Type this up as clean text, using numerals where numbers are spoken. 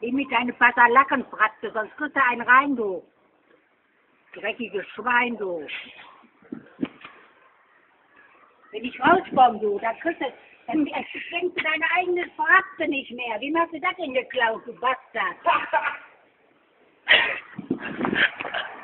Geh mit deine Passalackenfratze, sonst kriegst du einen rein, du. Dreckiges Schwein, du. Wenn ich rauskomme, du, dann kriegst du, dann schenkst du deine eigene Fratze nicht mehr. Wie hast du das denn geklaut, du Bastard?